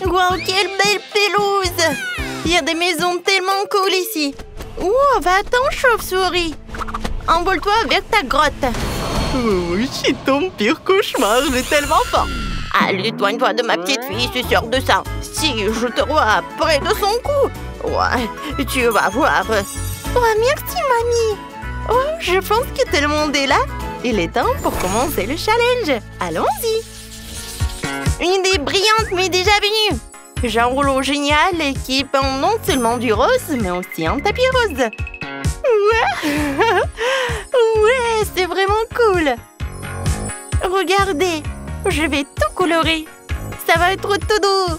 Wow, quelle belle pelouse! Il y a des maisons tellement cool ici. Oh, va-t'en, chauve-souris. Envole-toi vers ta grotte. Oui, c'est ton pire cauchemar, j'ai tellement faim. Allez, éloigne-toi de ma petite fille, je suis sûre de ça. Si je te vois près de son cou, ouais, tu vas voir. Oh, merci, mamie. Oh, je pense que tout le monde est là. Il est temps pour commencer le challenge. Allons-y. Une idée brillante m'est déjà venue. J'ai un rouleau génial qui peint non seulement du rose, mais aussi un tapis rose. Ouais, ouais, c'est vraiment cool. Regardez, je vais tout colorer. Ça va être tout doux.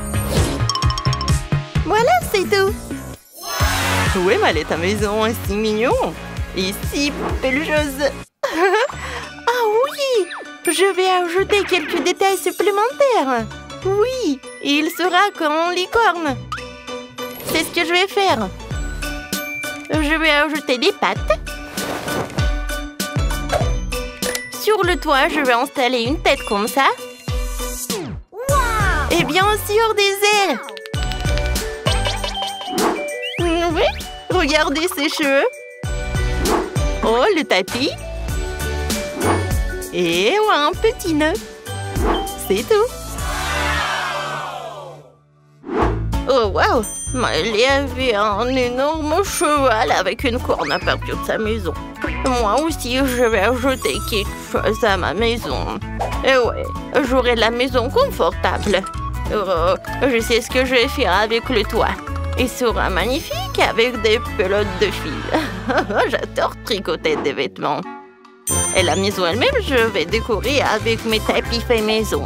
Voilà, c'est tout. Où est Malé, ta maison est si mignon et si pelucheuse. Ah oui, je vais ajouter quelques détails supplémentaires. Oui, il sera comme une licorne. C'est ce que je vais faire. Je vais ajouter des pattes. Sur le toit, je vais installer une tête comme ça. Et bien sûr des ailes. Oui, regardez ses cheveux. Oh, le tapis. Et ouais, un petit nœud. C'est tout. Oh, wow! Miley avait un énorme cheval avec une corne à partir de sa maison. Moi aussi, je vais ajouter quelque chose à ma maison. Et ouais, j'aurai la maison confortable. Oh, je sais ce que je vais faire avec le toit. Il sera magnifique avec des pelotes de fil. J'adore tricoter des vêtements. Et la maison elle-même, je vais décorer avec mes tapis faits maison.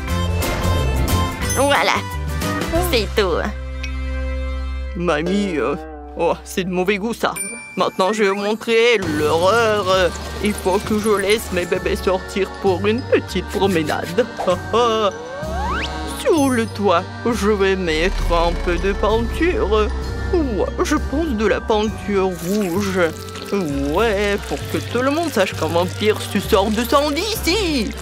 Voilà, c'est tout. Mamie, oh, c'est de mauvais goût ça. Maintenant, je vais vous montrer l'horreur. Il faut que je laisse mes bébés sortir pour une petite promenade. Sur le toit, je vais mettre un peu de peinture. Ouais, je pense de la peinture rouge. Ouais, pour que tout le monde sache qu'un vampire se sort de sang d'ici.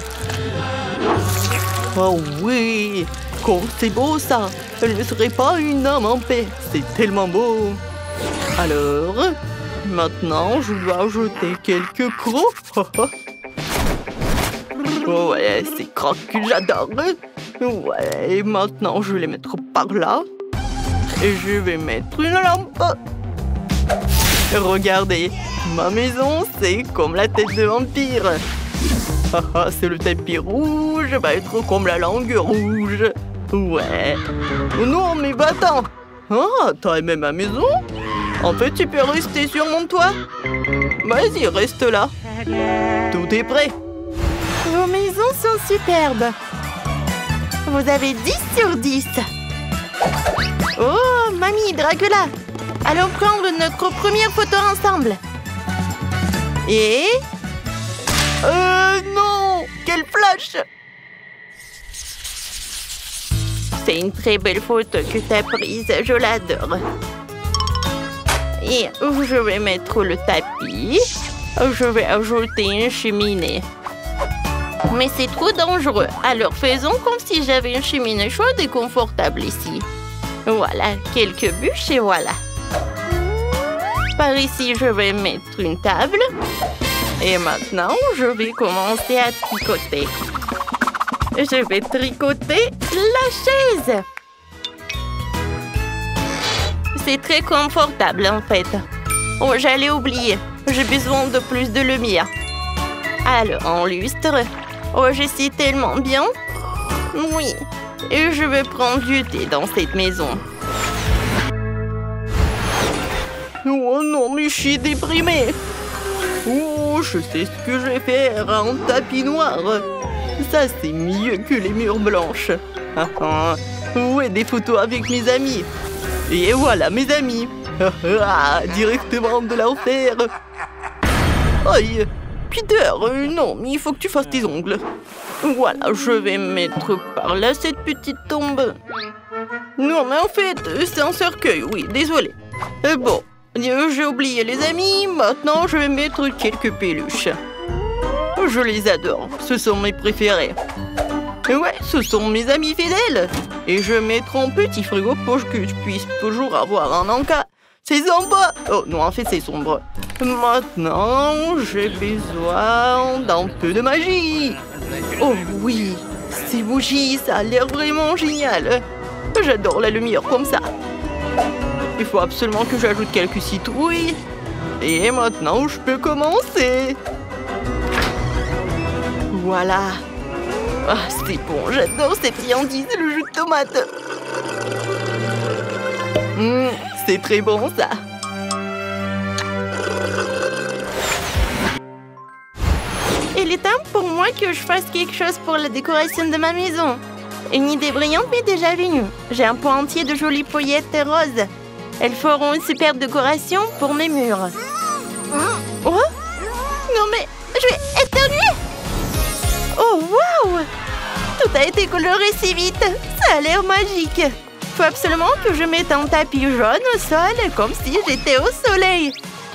Oh oui, comme c'est beau ça. Elle ne serait pas une âme en paix. C'est tellement beau. Alors, maintenant, je dois ajouter quelques crocs. Ouais, ces crocs que j'adore. Ouais, et maintenant, je vais les mettre par là. Et je vais mettre une lampe. Regardez, ma maison, c'est comme la tête de vampire. C'est le tapis rouge, va être comme la langue rouge. Ouais. Non, mais va-t'en. Ah, t'as aimé ma maison? En fait, tu peux rester sur mon toit. Vas-y, reste là. Tout est prêt. Vos maisons sont superbes. Vous avez 10 sur 10. Oh, mamie, Dracula. Allons prendre notre première photo ensemble. Et... non! Quel flash! C'est une très belle photo que tu as prise, je l'adore. Et je vais mettre le tapis. Je vais ajouter une cheminée. Mais c'est trop dangereux, alors faisons comme si j'avais une cheminée chaude et confortable ici. Voilà, quelques bûches et voilà. Par ici, je vais mettre une table. Et maintenant, je vais commencer à tricoter. Je vais tricoter la chaise. C'est très confortable en fait. Oh, j'allais oublier. J'ai besoin de plus de lumière. Alors, en lustre. Oh, je sais tellement bien. Oui. Et je vais prendre du thé dans cette maison. Oh non, mais je suis déprimée. Oh, je sais ce que je vais faire. Un tapis noir. Ça, c'est mieux que les murs blanches. Ouais, des photos avec mes amis. Et voilà, mes amis. Directement de l'enfer. Aïe. Peter, non, mais il faut que tu fasses tes ongles. Voilà, je vais mettre par là cette petite tombe. Non, mais en fait, c'est un cercueil, oui, désolé. Bon, j'ai oublié les amis, maintenant je vais mettre quelques peluches. Je les adore, ce sont mes préférés. Ouais, ce sont mes amis fidèles. Et je mettrai un petit frigo pour que je puisse toujours avoir un encas. C'est sympa. Oh non, en fait, c'est sombre. Maintenant, j'ai besoin d'un peu de magie. Oh oui, ces bougies, ça a l'air vraiment génial. J'adore la lumière comme ça. Il faut absolument que j'ajoute quelques citrouilles. Et maintenant, je peux commencer. Voilà. Ah, c'est bon, j'adore ces friandises, le jus de tomate. C'est très bon, ça. Il est temps pour moi que je fasse quelque chose pour la décoration de ma maison. Une idée brillante m'est déjà venue. J'ai un pot entier de jolies paillettes roses. Elles feront une superbe décoration pour mes murs. Oh? Non mais, je vais éternuer! Oh wow! Tout a été coloré si vite. Ça a l'air magique. Faut absolument que je mette un tapis jaune au sol, comme si j'étais au soleil.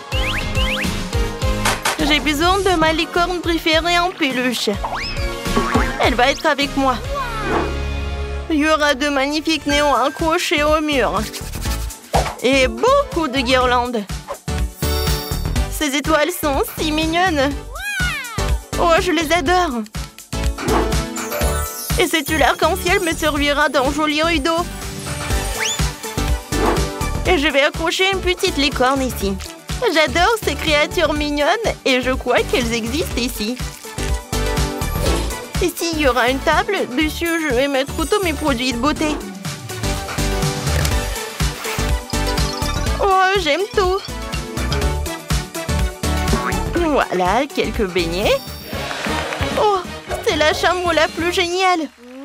J'ai besoin de ma licorne préférée en peluche. Elle va être avec moi. Il y aura de magnifiques néons accrochés au mur. Et beaucoup de guirlandes. Ces étoiles sont si mignonnes. Oh, je les adore. Et cette arc-en-ciel me servira d'un joli rideau. Et je vais accrocher une petite licorne ici. J'adore ces créatures mignonnes et je crois qu'elles existent ici. Ici, il y aura une table. Dessus, je vais mettre tous mes produits de beauté. Oh, j'aime tout. Voilà, quelques beignets. Oh, c'est la chambre la plus géniale.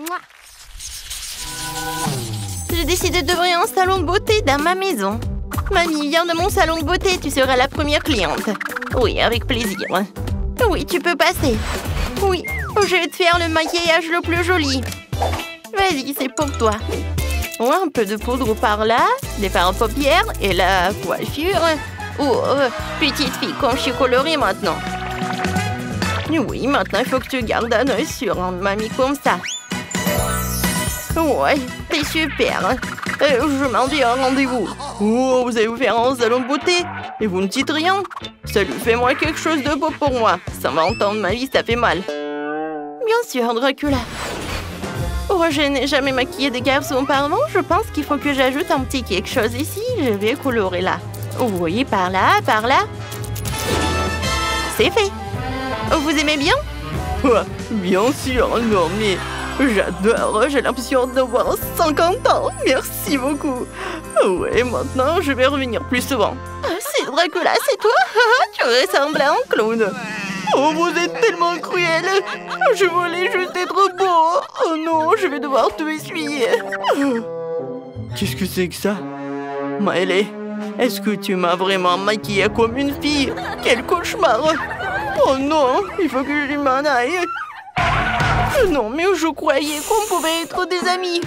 J'ai décidé d'ouvrir un salon de beauté dans ma maison. Mamie, viens de mon salon de beauté, tu seras la première cliente. Oui, avec plaisir. Oui, tu peux passer. Oui, je vais te faire le maquillage le plus joli. Vas-y, c'est pour toi. Oh, un peu de poudre par là, des fards à paupières et la coiffure. Oh, petite fille, comme je suis colorée maintenant. Oui, maintenant, il faut que tu gardes un œil sur un mamie comme ça. Ouais, t'es super. Je m'en vais à un rendez-vous. Oh, vous allez vous faire un salon de beauté et vous ne dites rien. Salut, fais-moi quelque chose de beau pour moi. 120 ans de ma vie, ça fait mal. Bien sûr, Dracula. Oh, je n'ai jamais maquillé des garçons auparavant. Je pense qu'il faut que j'ajoute un petit quelque chose ici. Je vais colorer là. Oui, par là, par là. C'est fait. Vous aimez bien? Bien sûr, non mais j'adore. J'ai l'impression d'avoir 50 ans. Merci beaucoup. Ouais, maintenant je vais revenir plus souvent. C'est Dracula, c'est toi? Tu ressembles à un clown. Oh, vous êtes tellement cruel. Je voulais juste être beau. Oh non, je vais devoir te essuyer. Qu'est-ce que c'est que ça? Maëlle, est-ce que tu m'as vraiment maquillée comme une fille? Quel cauchemar! Oh non, il faut que je m'en aille. Non, mais je croyais qu'on pouvait être des amis.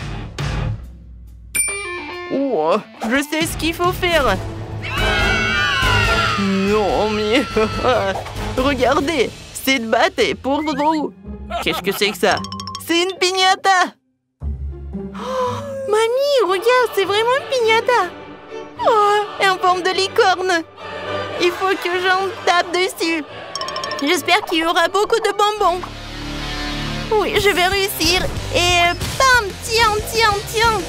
Oh, je sais ce qu'il faut faire. Non, mais... Regardez, cette batte est pour vous. Qu'est-ce que c'est que ça? C'est une piñata. Oh, mamie, regarde, c'est vraiment une piñata. Oh, en forme de licorne. Il faut que j'en tape dessus. J'espère qu'il y aura beaucoup de bonbons. Oui, je vais réussir. Et bam, tiens, tiens, tiens.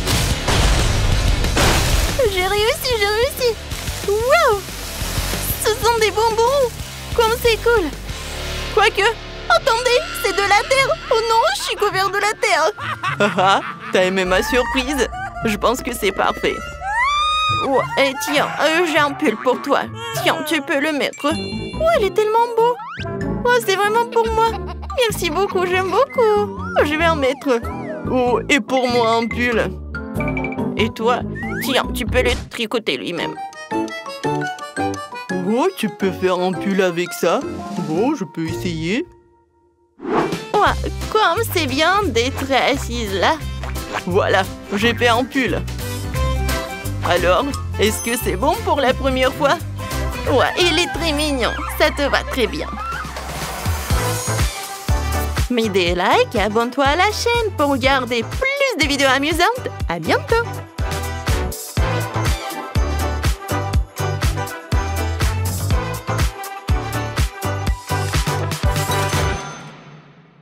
J'ai réussi. Wow! Ce sont des bonbons. Comme c'est cool. Quoique, attendez, c'est de la terre. Oh non, je suis couvert de la terre. T'as aimé ma surprise? Je pense que c'est parfait. Oh, et tiens, j'ai un pull pour toi. Tiens, tu peux le mettre. Oh, il est tellement beau. Oh, c'est vraiment pour moi. Merci beaucoup, j'aime beaucoup. Oh, je vais en mettre. Oh, et pour moi un pull. Et toi, tiens, tu peux le tricoter lui-même. Oh, tu peux faire un pull avec ça? Bon, je peux essayer. Oh, comme c'est bien d'être assise là. Voilà, j'ai fait un pull. Alors, est-ce que c'est bon pour la première fois? Ouais, il est très mignon. Ça te va très bien. Mets des likes et abonne-toi à la chaîne pour regarder plus de vidéos amusantes. À bientôt!